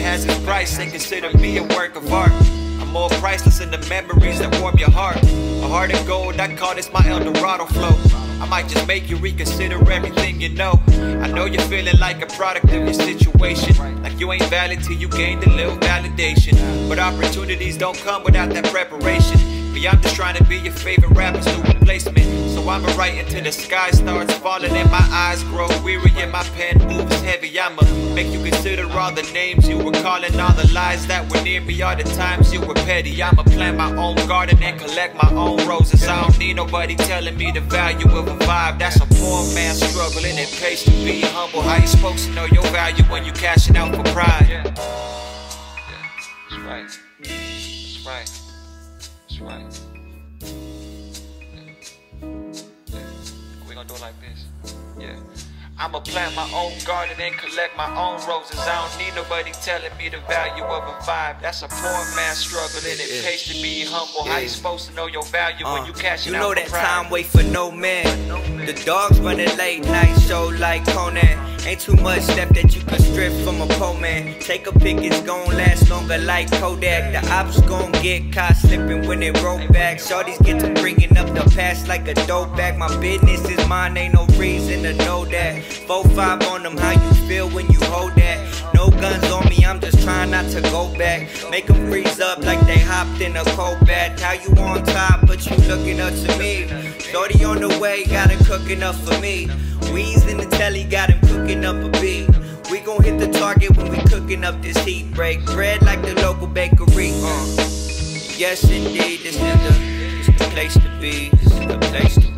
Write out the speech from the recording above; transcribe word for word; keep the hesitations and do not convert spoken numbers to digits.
has its price, and consider me a work of art. I'm more priceless in the memories that warm your heart. A heart of gold, I call this my El Dorado flow. I might just make you reconsider everything you know. I know you're feeling like a product of your situation, like you ain't valid till you gained a little validation. But opportunities don't come without that preparation. Me, I'm just trying to be your favorite rapper's new replacement. So I'ma write until the sky starts falling and my eyes grow weary and my pen moves heavy. I'ma make you consider all the names you were calling, all the lies that were near me, all the times you were petty. I'ma plant my own garden and collect my own roses. I don't need nobody telling me the value of a vibe. That's a poor man's struggle and it pays to be humble. How you supposed to know your value when you cashing out for pride? Yeah, yeah. That's right. That's right. That's right. Yeah. We gonna do it like this. Yeah. I'ma plant my own garden and collect my own roses. I don't need nobody telling me the value of a vibe. That's a poor man's struggle and it pays to be humble. How you supposed to know your value uh, when you cashing out for pride? You know that time wait for no man. The dogs running late night show like Conan. Ain't too much left that you can strip from a poor man. Take a pic, it's gon' last longer like Kodak. The ops gon' get caught slipping when they roll back. Shorties get to bringing up the past like a dope bag. My business is mine, ain't no reason to know that. Four five on them, how you feel when you hold that? No guns on me, I'm just trying not to go back. Make them freeze up like they hopped in a cold bath. How you on top, but you looking up to me? Shorty on the way, got her cooking up for me. Weeds in the telly, got him cooking up a beat. We gon' hit the target when we cooking up this heat. Break bread like the local bakery. Uh. Yes indeed, this is the, this is the place to be. This is the place to be.